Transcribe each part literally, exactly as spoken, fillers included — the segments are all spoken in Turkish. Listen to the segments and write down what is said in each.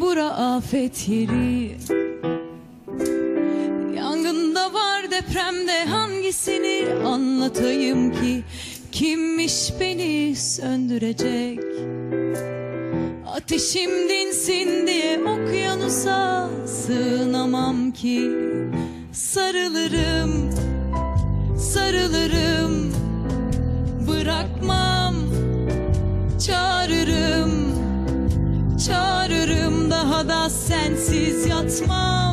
bura afet yeri. Yangında var, depremde hangisini anlatayım ki? Kimmiş beni söndürecek? Ateşim dinsin diye okyanusa sığınamam ki. Sarılırım, sarılırım, bırakmam. Çağırırım, çağırırım, daha da sensiz yatmam.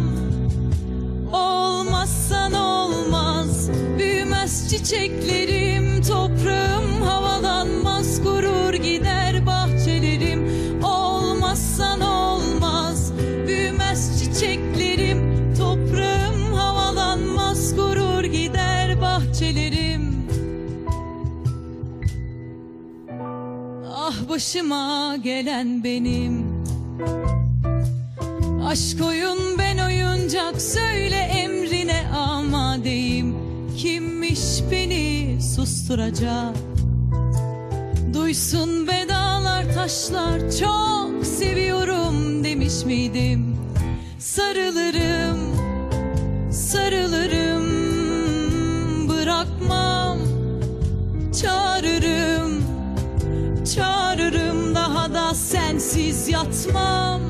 Olmazsan olmaz, büyümez çiçeklerim, toprağım havalanmaz, gurur gider bahçelerim. Olmazsan olmaz, büyümez çiçeklerim, toprağım havalanmaz, gurur gider bahçelerim. Ah başıma gelen benim. Aşk oyun, ben oyuncak, söyle emrine amadeyim. Kimmiş beni susturacak? Duysun be dağlar taşlar, çok seviyorum demiş miydim? Sarılırım, sarılırım, bırakmam. Çağırırım, çağırırım, daha da sensiz yatmam.